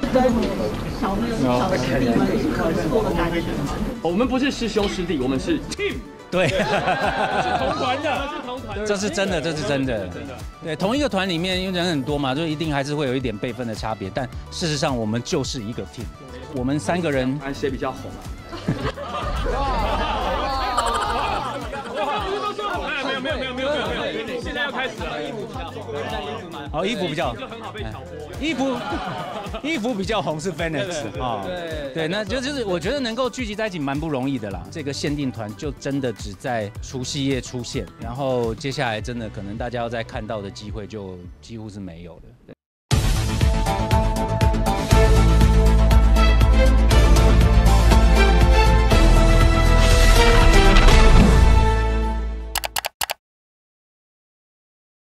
小师弟们一起合作的感觉吗？ 我们不是师兄师弟，我们是 team。 对， 是同团的，是同团。 这是真的，这是真的。对，同一个团里面，因为人很多嘛，就一定还是会有一点辈分的差别。但事实上，我们就是一个 team。我们3个人， 看谁比较红啊？没有，现在要开始了。衣服比较红， 哦，衣服比较就很好被挑拨。 衣服比较红是 Phoenix 啊，对，那就是我觉得能够聚集在一起蛮不容易的啦。这个限定团就真的只在除夕夜出现，然后接下来真的可能大家要再看到的机会就几乎是没有了。